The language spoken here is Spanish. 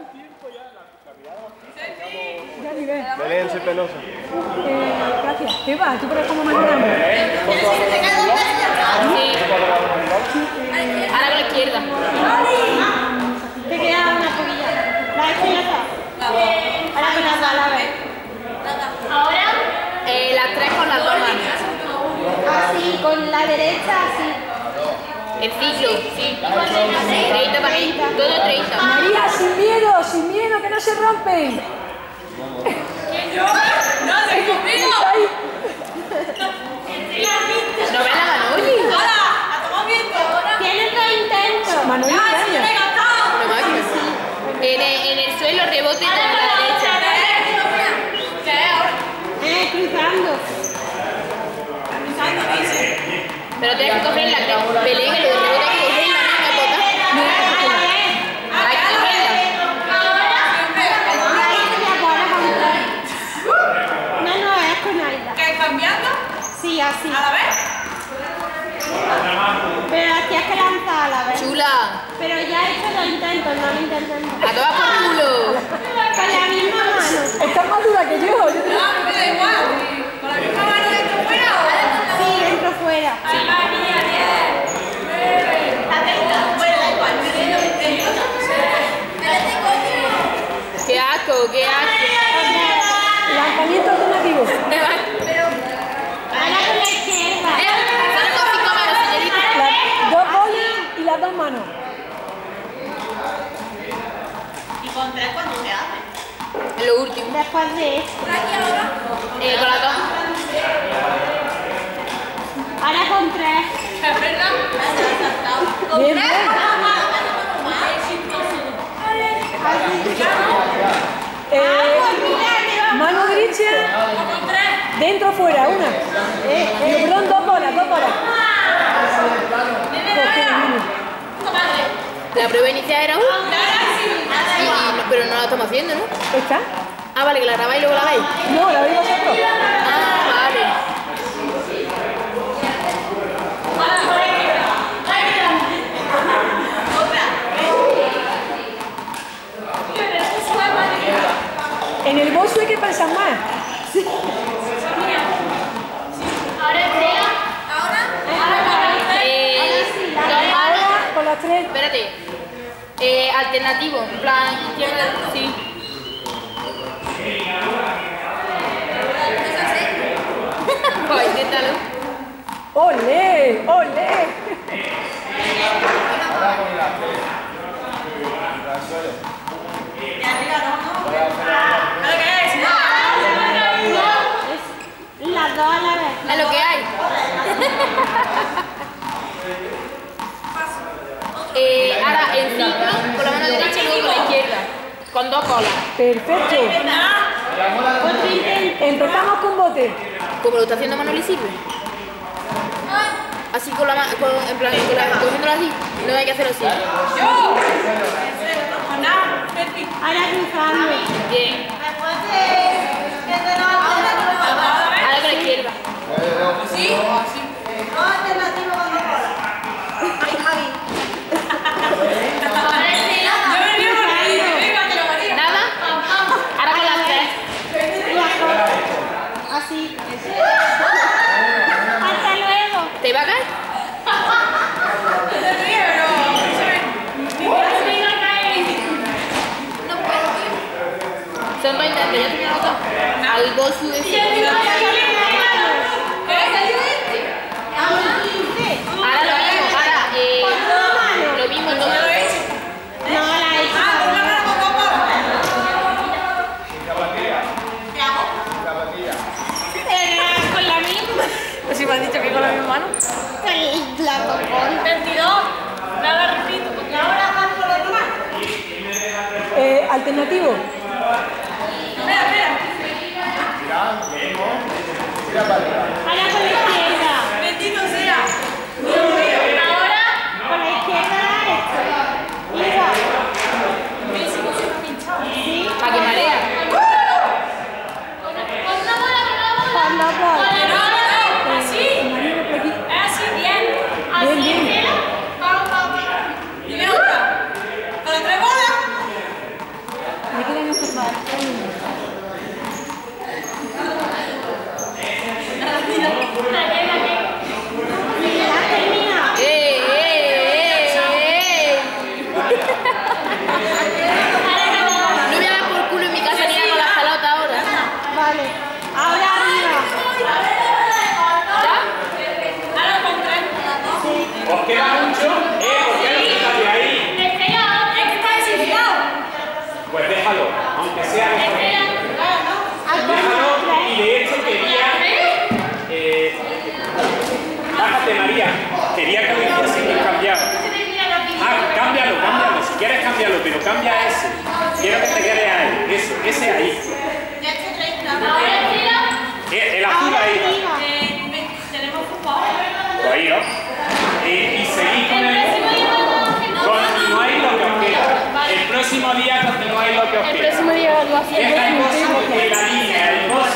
Ya ni ves. Belén, soy penosa. Gracias. Eva, ¿tú crees cómo mañana? Ahora con la izquierda. Te queda una poquilla. La izquierda. Ahora con las dos a la vez. Ahora las tres con las dos manos. Así, con la derecha, así. El ciclo, sí. 30 también. Todo 30. María, sin miedo, que no se rompen. ¡No, se conmigo! ¿No ves la Manoli? ¡Hola! ¡La tomo viento! Tienes dos intentos. Manoli, No, máquina. En el suelo rebote con la derecha. ¿Qué es ahora? Cruzando. Pero tienes que coger la Belén, que lo de rebote hay que coger la misma bota. Hay que cogerla. No, es con Aida. ¿Qué, cambiando? Sí, así. ¿A la vez? Pero la tienes que lanzar a la vez. Chula. Pero ya he hecho dos intentos, no lo intenten más. A todas por culo. Con la misma mano. Estás más dura que yo. No, me da igual. ¿Con la misma mano dentro fuera o? Sí, dentro fuera. ¡Ay, María, 10! Atenta. Bueno, da igual. Qué asco, qué asco. Lanzamiento alternativo. Ahora con la izquierda. Solo con 5 manos, señorita. Las dos bolas y las dos manos. ¿Y con 3 cuándo se hace? Es lo último. Después de esto. Con la dos. Ahora con 3. ¿Es verdad? Bien, bien. Mano derecha. Dentro o fuera, una. Perdón, dos bolas. La prueba inicial era una. Pero no la estamos haciendo, ¿no? ¿Está? Ah, vale, que la grabáis y luego la veis. No, la veis vosotros. Ah, vale. En el bolso hay que pensar más. Ahora con las tres. Espérate. Alternativo, en plan izquierda, sí. Pues inténtalo. ¡Olé! ¡Olé! Las dos a la vez. Es lo que hay. Ahora en ciclo con la mano derecha y luego con la izquierda. Con dos colas. Perfecto. Otro intento. Empezamos con bote. Como lo está haciendo Manoli Silva. Así con la mano, en plan, cogiéndolo así. No hay que hacerlo así. Ahora cruzando. Bien. Ahora con la izquierda. ¿Sí? ¿Sí? Nada. Ahora con las tres. Así. Hasta luego. ¿Te iba a caer? Son dos intentos, ya tenía los dos. Al bolso de ese. Ahora lo mismo, todo. No, la he hecho. Con la misma. Pues si me han dicho que con la misma mano. Con la bocón. 22. Nada, repito, porque ahora vas con la otra mano. Alternativo. Espera. Ahora con la izquierda. Bendito sea. Ahora con la izquierda esto. Igual. Sí. Para que marea. Con dos bolas. Así. Así, bien. Bien, bien. Dime otra. ¿Con las 3 bolas? No me hagas por culo en mi casa ni hago la jalota ahora. Vale. Ahora arriba. ¿Os queda mucho? ¿Por qué lo quitáis ahí? Es que está desinflado. Pues déjalo, aunque sea mejor. Déjalo, y de hecho quería... bájate, María. Quería que lo hiciese cambiar. Cámbialo. Si quieres, cámbialo, pero cambia ese. Quiero que te quede ahí. Eso, ese ahí. El azul ahí. Tenemos fútbol. Pues ahí, ¿no? Y seguid con el... Continuáis lo que os queda. El próximo día continuáis lo que os queda. El próximo día lo hacemos. Deja el boss en la línea, el boss